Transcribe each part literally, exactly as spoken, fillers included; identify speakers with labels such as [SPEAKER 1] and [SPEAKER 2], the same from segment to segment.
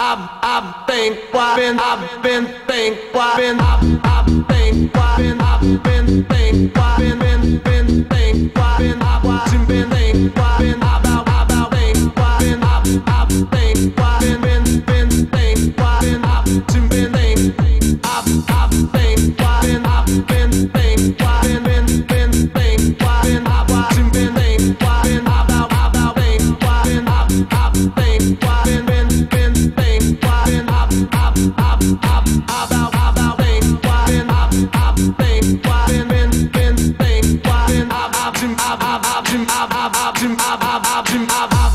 [SPEAKER 1] I've been, I've been, I've been, think, I've been, I've been, I've been, I've been, think, I've been, been, been, think, I've been, I've been, think, I've been, about, about, think, I've been, I've think, I've been, been, been, think, I've been, I've been, think, I've, I've think, I've been, I've been, think, I've been, been, been, think, I've been, I've been, think, I've been, about, about, think, I've been, I've, I've think, I've been, been, been, think, I've been, I've, I've, I've, I've, about, about, think, I've been, I've, I've think, I've been, been, been, think, I've been, I've, I've, I've, I've, I've, I've, I've, I've, I've, I've, I've,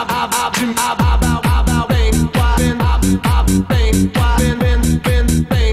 [SPEAKER 1] I've been, been, been,